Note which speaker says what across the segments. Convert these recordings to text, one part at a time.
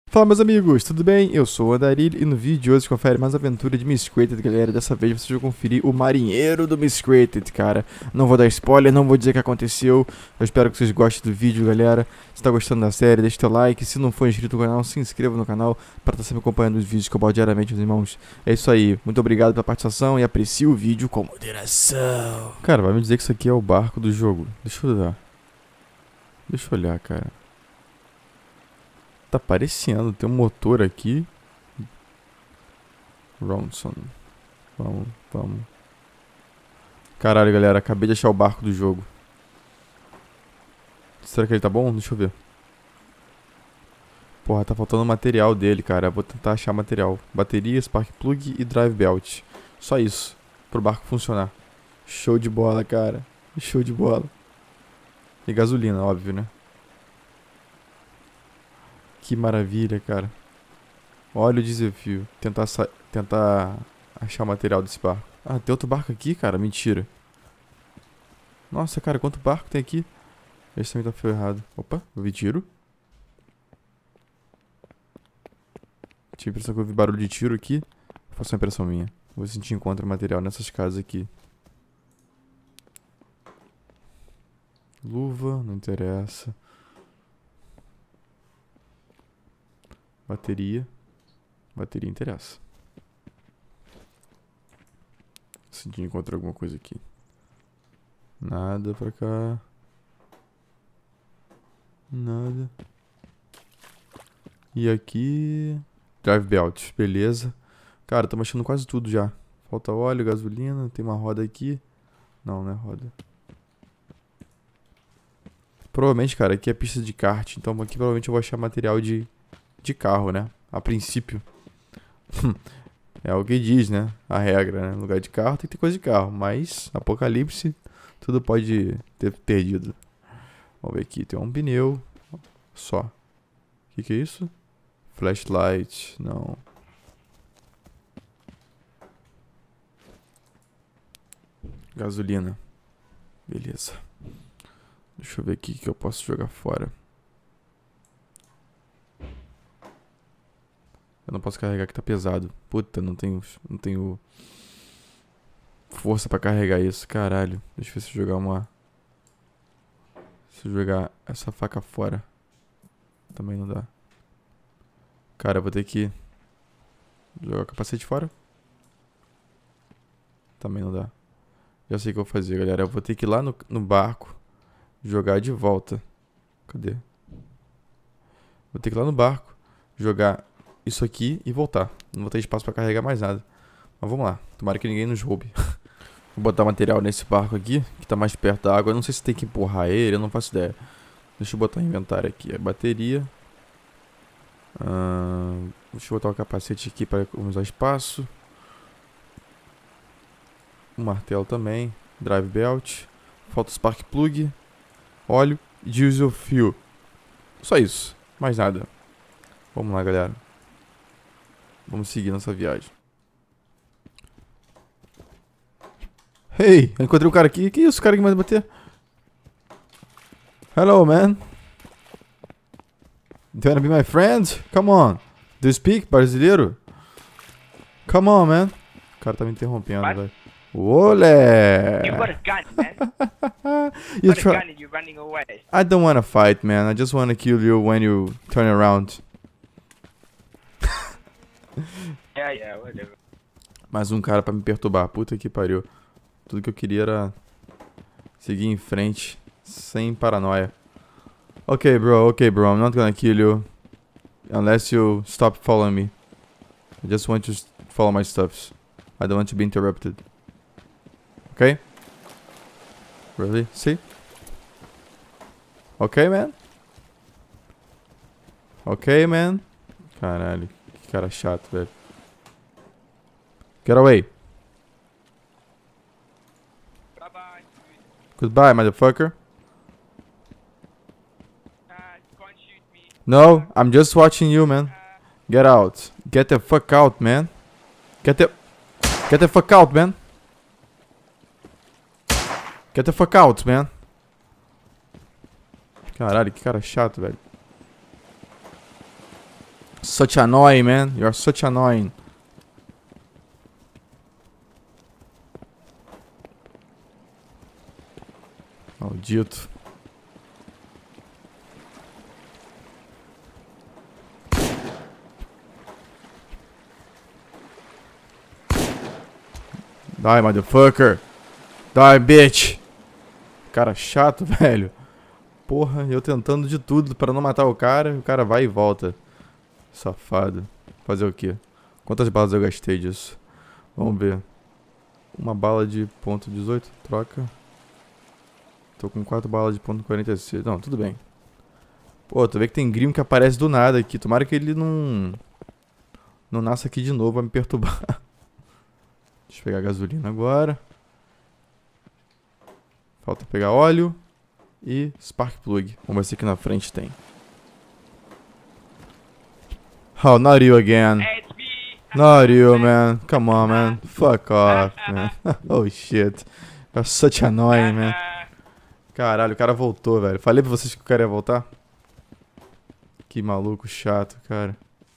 Speaker 1: Fala, meus amigos, tudo bem? Eu sou o Andarilho e no vídeo de hoje confere mais aventura de Mistcrated, galera. Dessa vez vocês vão conferir o marinheiro do Mistcrated, cara. Não vou dar spoiler, não vou dizer o que aconteceu. Eu espero que vocês gostem do vídeo, galera. Se tá gostando da série, deixa teu like. Se não for inscrito no canal, se inscreva no canal para estar sempre acompanhando os vídeos que eu boto diariamente, meus irmãos. É isso aí, muito obrigado pela participação e aprecie o vídeo com moderação. Cara, vai me dizer que isso aqui é o barco do jogo. Deixa eu olhar. Deixa eu olhar, cara. Tá parecendo, tem um motor aqui. Ronson. Vamos. Caralho, galera, acabei de achar o barco do jogo. Será que ele tá bom? Deixa eu ver. Porra, tá faltando material dele, cara. Eu vou tentar achar material. Bateria, spark plug e drive belt. Só isso, pro barco funcionar. Show de bola, cara. Show de bola. E gasolina, óbvio, né? Que maravilha, cara. Olha o desafio. Tentar achar o material desse barco. Ah, tem outro barco aqui, cara? Mentira. Nossa, cara, quanto barco tem aqui? Esse também tá ferrado. Opa, eu vi tiro. Tinha a impressão que eu vi barulho de tiro aqui. Faça uma impressão minha. Vou ver se a gente encontra material nessas casas aqui. Luva, não interessa. Bateria. Bateria interessa. Se a gente encontrar alguma coisa aqui. Nada pra cá. Nada. E aqui... Drive belt, beleza. Cara, estamos achando quase tudo já. Falta óleo, gasolina. Tem uma roda aqui. Não, não é roda. Provavelmente, cara, aqui é pista de kart. Então aqui provavelmente eu vou achar material de carro, né? A princípio. É o que diz, né? A regra, né? No lugar de carro tem que ter coisa de carro. Mas, apocalipse, tudo pode ter perdido. Vamos ver aqui. Tem um pneu. Só. O que é isso? Flashlight. Não. Gasolina. Beleza. Deixa eu ver aqui o que eu posso jogar fora. Eu não posso carregar que tá pesado. Puta, não tenho força pra carregar isso. Caralho. Deixa eu ver se eu jogar uma... Se eu jogar essa faca fora. Também não dá. Cara, eu vou ter que jogar o capacete fora. Também não dá. Já sei o que eu vou fazer, galera. Eu vou ter que ir lá no barco. Jogar de volta. Cadê? Vou ter que ir lá no barco. Jogar isso aqui e voltar. Não vou ter espaço pra carregar mais nada. Mas vamos lá. Tomara que ninguém nos roube. Vou botar material nesse barco aqui, que tá mais perto da água. Eu não sei se tem que empurrar ele, eu não faço ideia. Deixa eu botar o inventário aqui. A bateria. Deixa eu botar o capacete aqui para usar espaço. O martelo também. Drive belt. Falta spark plug. Óleo e diesel fuel. Só isso. Mais nada. Vamos lá, galera. Vamos seguir nossa viagem. Hey, eu encontrei um cara aqui. Que isso, cara que vai bater? Hello, man. Do you wanna be my friend? Come on. Do you speak brasileiro? Come on, man. O cara tá me interrompendo, velho. Olé!
Speaker 2: You got a gun, man.
Speaker 1: You
Speaker 2: You got a gun and you're running away.
Speaker 1: I don't wanna fight, man. I just wanna kill you when you turn around.
Speaker 2: Yeah, whatever.
Speaker 1: Mais um cara pra me perturbar. Puta que pariu. Tudo que eu queria era seguir em frente, sem paranoia. Okay, bro. I'm not gonna kill you unless you stop following me. I just want to follow my stuffs. I don't want to be interrupted. Okay? Really? See? Okay, man? Okay, man? Caralho, que cara chato, velho. Get away.
Speaker 2: Bye-bye.
Speaker 1: Goodbye, motherfucker.
Speaker 2: Can't shoot me.
Speaker 1: No, I'm just watching you, man. Get out. Get the fuck out, man. Get the fuck out, man. Get the fuck out, man. Caralho, que cara chato, velho. Such annoying, man. You're such annoying. Maldito. Die, motherfucker. Die, bitch. Cara chato, velho. Porra, eu tentando de tudo pra não matar o cara vai e volta. Safado. Fazer o quê? Quantas balas eu gastei disso? Vamos ver. Uma bala de ponto 18, troca. Tô com 4 balas de ponto 46. Não, tudo bem. Pô, tu vê que tem gringo que aparece do nada aqui. Tomara que ele não nasça aqui de novo, vai me perturbar. Deixa eu pegar gasolina agora. Falta pegar óleo e spark plug. Vamos ver se aqui na frente tem. Oh, not you again.
Speaker 2: Hey, it's me.
Speaker 1: Not you, man. Come on, man. Fuck off, man. Oh, shit. You're such annoying, man. Caralho, o cara voltou, velho. Falei pra vocês que o cara ia voltar? Que maluco chato, cara.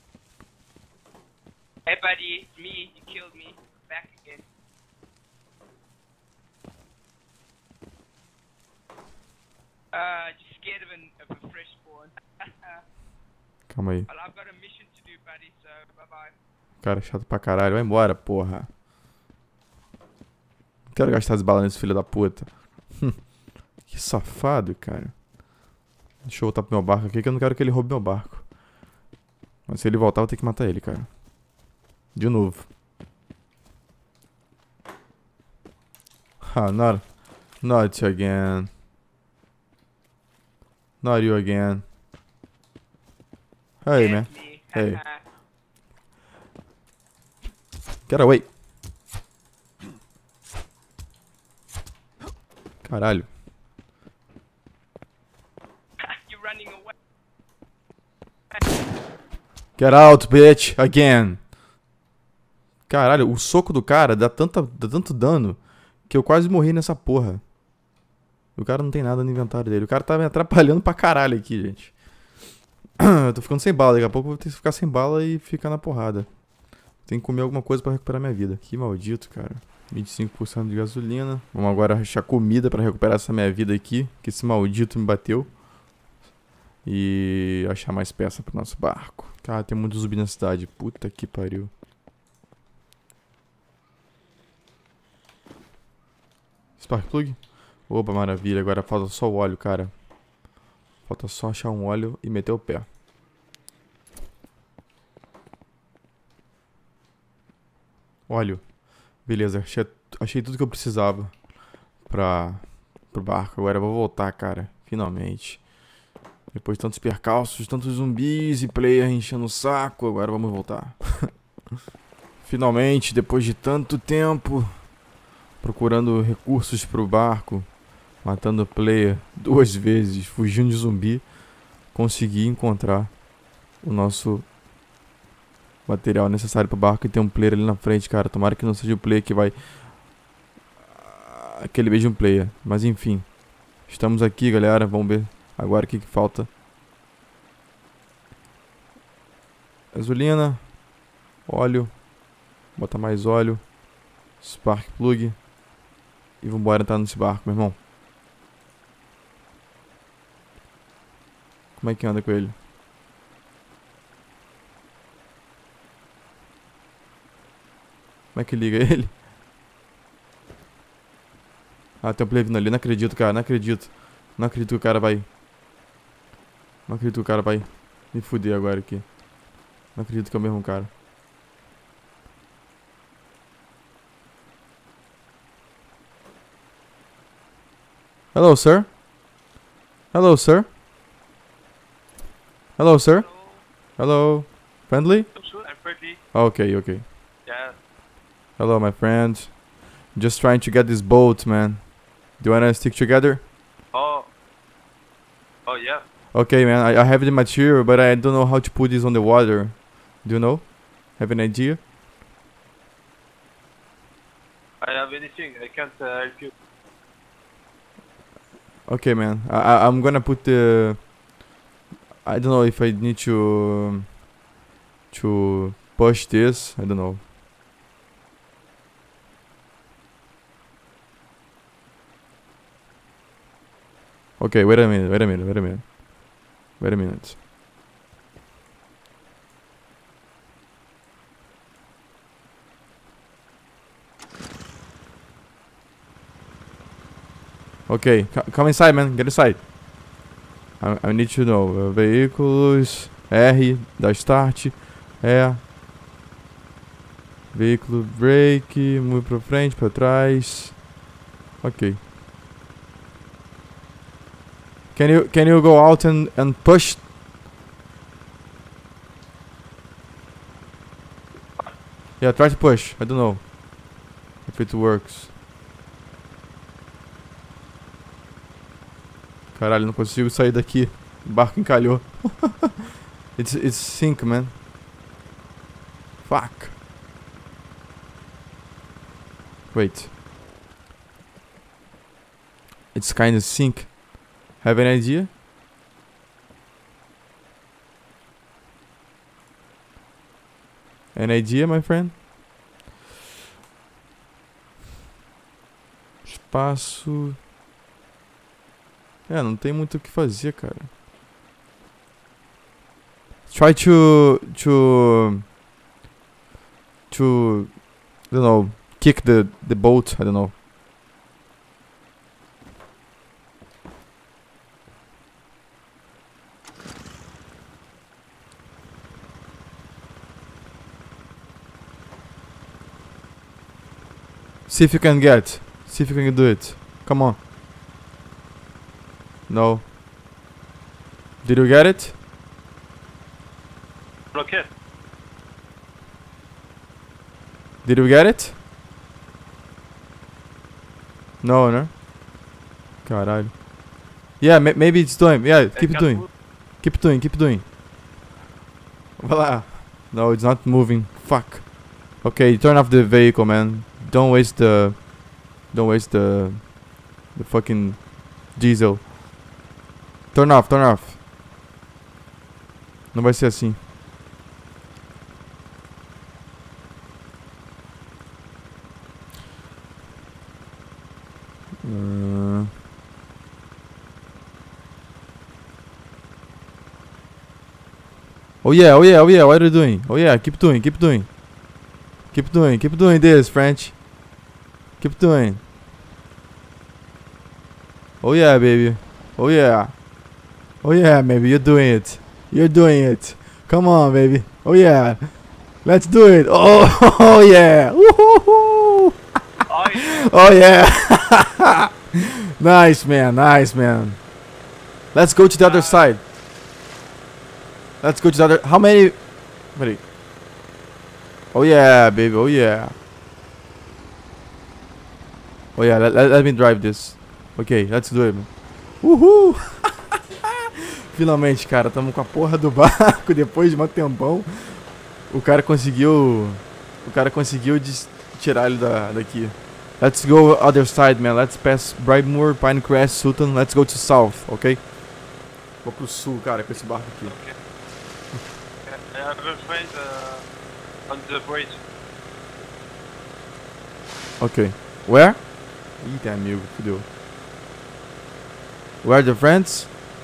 Speaker 2: Hey, buddy, it's me. You killed me. Back again. Just scared of a fresh spawn.
Speaker 1: Calma aí.
Speaker 2: Well, I've got a mission to do, buddy, so bye-bye.
Speaker 1: Cara chato pra caralho. Vai embora, porra. Não quero gastar as balas nesse filho da puta. Que safado, cara. Deixa eu voltar pro meu barco aqui, que eu não quero que ele roube meu barco. Mas se ele voltar, eu vou ter que matar ele, cara. De novo. Ah, not you again. Not you again. Hey, man.
Speaker 2: It's me.
Speaker 1: Hey. Get away. Caralho.
Speaker 2: You're running away.
Speaker 1: Get out, bitch, again. Caralho, o soco do cara dá tanto dano que eu quase morri nessa porra. O cara não tem nada no inventário dele. O cara tá me atrapalhando pra caralho aqui, gente. Eu tô ficando sem bala. Daqui a pouco eu vou ter que ficar sem bala e ficar na porrada. Tem que comer alguma coisa pra recuperar minha vida. Que maldito, cara. 25% de gasolina. Vamos agora achar comida pra recuperar essa minha vida aqui. Que esse maldito me bateu. E achar mais peça pro nosso barco. Cara, tem muito zumbi na cidade. Puta que pariu. Spark plug? Opa, maravilha. Agora falta só o óleo, cara. Falta só achar um óleo e meter o pé. Óleo. Beleza, achei tudo que eu precisava pro barco. Agora eu vou voltar, cara. Finalmente. Depois de tantos percalços, tantos zumbis e player enchendo o saco, agora vamos voltar. Finalmente, depois de tanto tempo procurando recursos pro barco, matando o player 2 vezes, fugindo de zumbi, consegui encontrar o nosso material necessário pro barco e tem um player ali na frente, cara. Tomara que não seja o player que vai... aquele mesmo player. Mas enfim, estamos aqui, galera. Vamos ver agora o que falta. Gasolina, óleo, botar mais óleo, spark plug e vambora entrar nesse barco, meu irmão. Como é que anda com ele? Como é que liga ele? Ah, tem um play vindo ali. Não acredito, cara. Não acredito. Não acredito que o cara vai... Não acredito que o cara vai me fuder agora aqui. Não acredito que é o mesmo cara. Hello, sir. Hello, sir. Hello, sir. Hello. Friendly?
Speaker 2: I'm pretty.
Speaker 1: Okay, okay.
Speaker 2: Yeah.
Speaker 1: Hello, my friend. Just trying to get this boat, man. Do you wanna stick together?
Speaker 2: Oh. Oh, yeah.
Speaker 1: Okay, man. I have the material, but I don't know how to put this on the water. Do you know? Have an idea?
Speaker 2: I have anything. I can't help you.
Speaker 1: Okay, man. I'm gonna put the... I don't know if I need to to push this. I don't know. Okay, wait a minute. Okay, come inside, man. Get inside. I need to know. Veículos. R, dá start. Veículo, brake. Move pra frente, pra trás. Ok. Can you go out and push? Yeah, try to push. I don't know if it works. Caralho, não consigo sair daqui. O barco encalhou. It's sink, man. Fuck. Wait. It's kind of sink. Have an idea? An idea, my friend? Espaço. Não tem muito o que fazer, cara. Try to I don't know, kick the boat, I don't know. See if you can do it. Come on. No. Did you get it?
Speaker 2: Bloqué.
Speaker 1: Did you get it? No, no. Caralho. Yeah, maybe it's doing. Yeah, keep doing. Keep doing. Vai lá. No, it's not moving. Fuck. Okay, turn off the vehicle, man. Don't waste the fucking diesel. Turn off. Não vai ser assim. Oh yeah, what are you doing? Oh yeah, keep doing this, French. Keep doing. Oh yeah, baby. Oh yeah, baby, you're doing it. Come on, baby. Oh yeah, let's do it. Oh yeah. Woohoo. Oh yeah. Nice man. Let's go to the other side. How many? Wait. Oh yeah, baby. Oh yeah. Let me drive this. Okay, let's do it, man. Uhul! Finalmente, cara, tamo com a porra do barco depois de um tempão. O cara conseguiu tirar ele daqui. Let's go other side, man. Let's pass Brightmoor, Pinecrest, Sutton. Let's go to south, ok? Vou pro sul, cara, com esse barco aqui.
Speaker 2: Okay. I have a friend on the bridge.
Speaker 1: Ok. Where? Eita, amigo, fudeu. Where are the friends?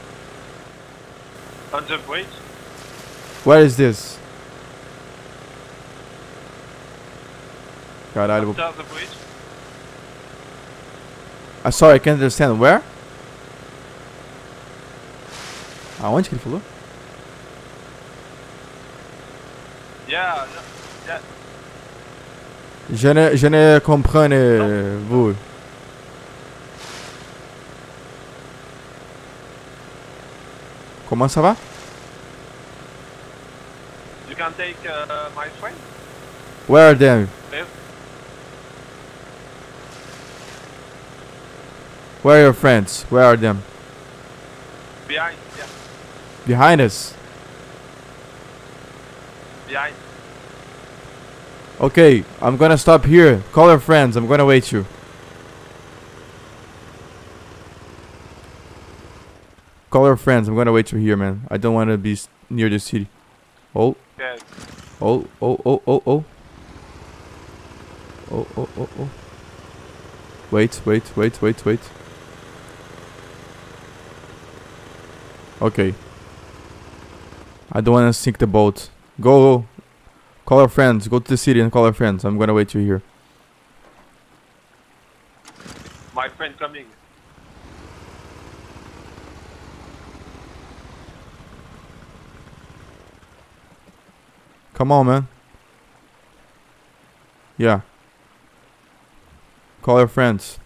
Speaker 2: On the bridge?
Speaker 1: Where is this? Caralho, vou...
Speaker 2: After the bridge?
Speaker 1: Sorry, I can't understand. Where? Aonde que ele falou?
Speaker 2: Yeah.
Speaker 1: Je ne comprends vous. Comment ça va?
Speaker 2: You can take my friend?
Speaker 1: Where are them?
Speaker 2: Yes.
Speaker 1: Where are your friends? Where are them?
Speaker 2: Behind, yeah.
Speaker 1: Behind us.
Speaker 2: Behind.
Speaker 1: Okay, I'm gonna stop here. Call your friends. I'm gonna wait you. Call your friends. I'm gonna wait you here, man. I don't wanna be near the city. Oh.
Speaker 2: Yes.
Speaker 1: Oh, oh, oh, oh, oh. Oh, oh, oh, oh. Wait. Okay. I don't wanna sink the boat. Go. Call our friends. Go to the city and call our friends. I'm gonna wait you here.
Speaker 2: My friend coming.
Speaker 1: Come on, man. Yeah. Call your friends.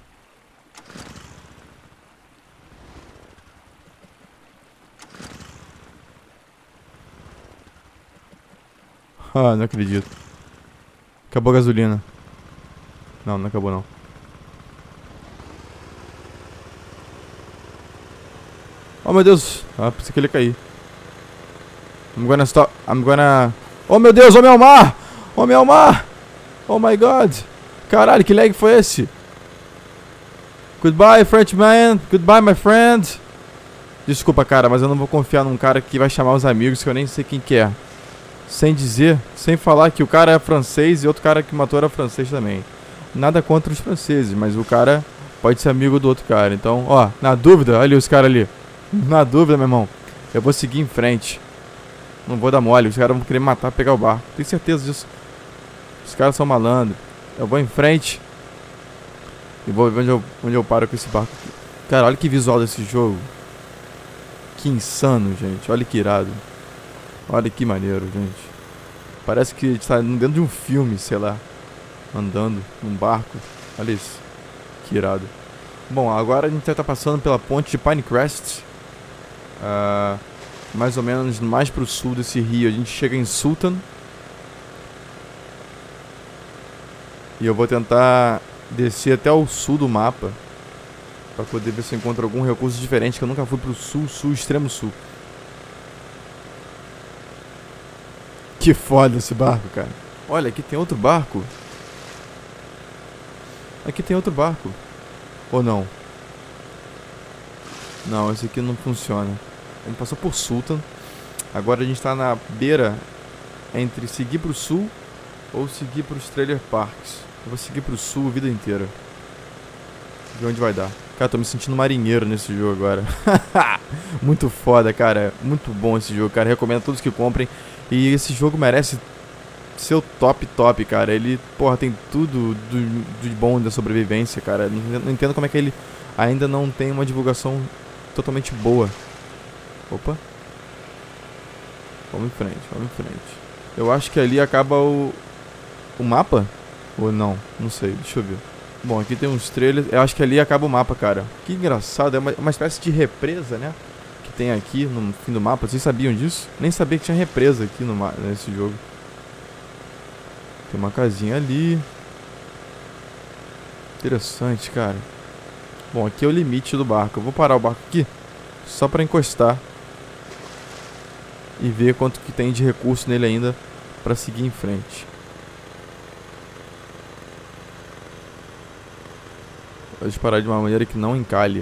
Speaker 1: Ah, não acredito. Acabou a gasolina. Não, não acabou não. Oh meu Deus. Ah, pensei que ele ia cair. I'm gonna stop. Oh meu Deus, homem ao mar! Homem ao mar! Oh my god! Caralho, que lag foi esse? Goodbye, Frenchman! Goodbye, my friend! Desculpa, cara, mas eu não vou confiar num cara que vai chamar os amigos que eu nem sei quem que é. Sem dizer, sem falar que o cara é francês e outro cara que matou era francês também. Nada contra os franceses, mas o cara pode ser amigo do outro cara. Então, ó, na dúvida, olha os caras ali. Na dúvida, meu irmão, eu vou seguir em frente. Não vou dar mole, os caras vão querer matar, pegar o barco. Tenho certeza disso. Os caras são malandros. Eu vou em frente e vou ver onde eu paro com esse barco aqui. Cara, olha que visual desse jogo. Que insano, gente. Olha que irado. Olha que maneiro, gente. Parece que a gente tá dentro de um filme, sei lá. Andando num barco. Olha isso. Que irado. Bom, agora a gente vai estar passando pela ponte de Pinecrest. Mais ou menos mais pro sul desse rio. A gente chega em Sultan. E eu vou tentar descer até o sul do mapa. Pra poder ver se eu encontro algum recurso diferente. Que eu nunca fui pro sul, extremo sul. Que foda esse barco, cara. Olha, aqui tem outro barco. Aqui tem outro barco. Ou não? Não, esse aqui não funciona. A gente passou por Sultan. Agora a gente tá na beira entre seguir pro sul ou seguir pros trailer parks. Eu vou seguir pro sul a vida inteira. De onde vai dar. Cara, tô me sentindo marinheiro nesse jogo agora. Muito foda, cara. Muito bom esse jogo, cara. Recomendo a todos que comprem. E esse jogo merece ser o top, cara. Ele, porra, tem tudo de bom da sobrevivência, cara. Não entendo como é que ele ainda não tem uma divulgação totalmente boa. Opa. Vamos em frente. Eu acho que ali acaba o mapa? Ou não? Não sei, deixa eu ver. Bom, aqui tem uns trailers. Eu acho que ali acaba o mapa, cara. Que engraçado, é uma espécie de represa, né? Que tem aqui no fim do mapa. Vocês sabiam disso? Nem sabia que tinha represa aqui nesse jogo. Tem uma casinha ali. Interessante, cara. Bom, aqui é o limite do barco. Eu vou parar o barco aqui só pra encostar e ver quanto que tem de recurso nele ainda pra seguir em frente. Vou disparar de uma maneira que não encalhe.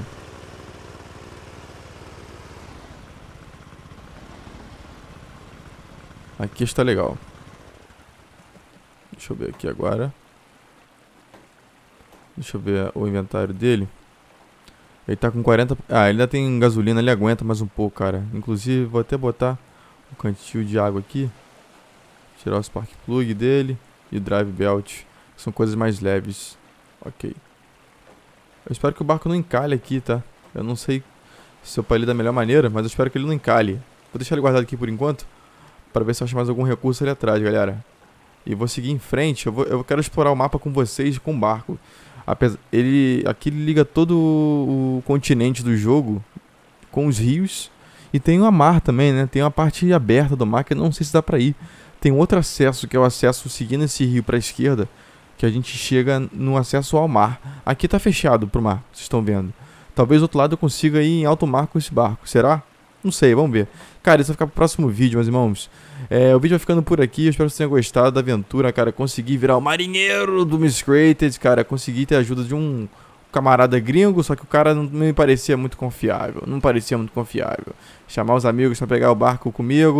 Speaker 1: Aqui está legal. Deixa eu ver aqui agora. Deixa eu ver o inventário dele. Ele tá com 40... Ah, ele ainda tem gasolina, ele aguenta mais um pouco, cara. Inclusive, vou até botar um cantil de água aqui. Tirar o spark plug dele e o drive belt. São coisas mais leves. Ok. Eu espero que o barco não encalhe aqui, tá? Eu não sei se eu parei da melhor maneira, mas eu espero que ele não encalhe. Vou deixar ele guardado aqui por enquanto, para ver se eu acho mais algum recurso ali atrás, galera. E vou seguir em frente. Eu quero explorar o mapa com vocês, com o barco. Aqui ele liga todo o continente do jogo com os rios. E tem uma mar também, né? Tem uma parte aberta do mar que eu não sei se dá pra ir. Tem outro acesso, que é o acesso seguindo esse rio pra esquerda, que a gente chega no acesso ao mar. Aqui tá fechado pro mar, vocês estão vendo. Talvez do outro lado eu consiga ir em alto mar com esse barco, será? Não sei, vamos ver. Cara, isso vai ficar pro próximo vídeo, meus irmãos. O vídeo vai ficando por aqui, eu espero que vocês tenham gostado da aventura, cara. Consegui virar o marinheiro do Miscreated, cara. Consegui ter a ajuda de um camarada gringo, só que o cara não me parecia muito confiável. Chamar os amigos pra pegar o barco comigo.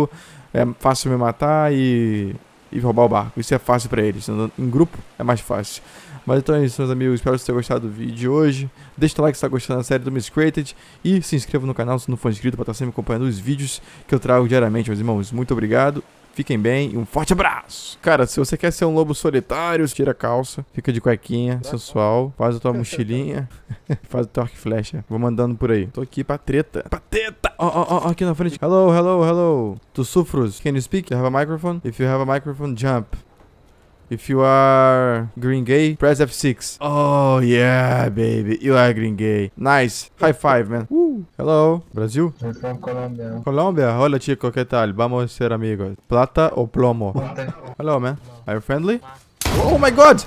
Speaker 1: é fácil me matar e roubar o barco. Isso é fácil pra eles. Em grupo é mais fácil. Mas então é isso, meus amigos. Espero que vocês tenham gostado do vídeo de hoje. Deixa o like se está gostando da série do Miscreated. E se inscreva no canal se não for inscrito para estar sempre acompanhando os vídeos que eu trago diariamente, meus irmãos. Muito obrigado. Fiquem bem e um forte abraço. Cara, se você quer ser um lobo solitário, tira a calça, fica de cuequinha, sensual, faz a tua mochilinha, faz o teu arco e flecha. Vou mandando por aí. Tô aqui pra treta. Pra treta! Ó, aqui na frente. Hello. Tu sufros. Can you speak? You have a microphone? If you have a microphone, jump. If you are green gay, press F6. Oh, yeah, baby. You are green gay. Nice. High five, man. Hello. Brasil?
Speaker 3: I'm from Colombia.
Speaker 1: Colombia? Hola, chico. ¿Qué tal? Vamos a ser amigos. ¿Plata o plomo? Hello, man. Are you friendly? Oh, my God.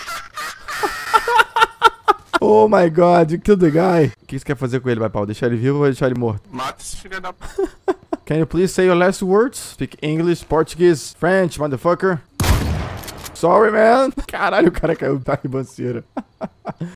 Speaker 1: Oh, my God. You killed the guy. O que você quer fazer com ele, vai, Paulo? Deixar ele vivo ou deixar ele morto?
Speaker 2: Mata esse filho da...
Speaker 1: Can you please say your last words? Speak English, Portuguese, French, motherfucker. Sorry, man. Caralho, o cara caiu da ribanceira.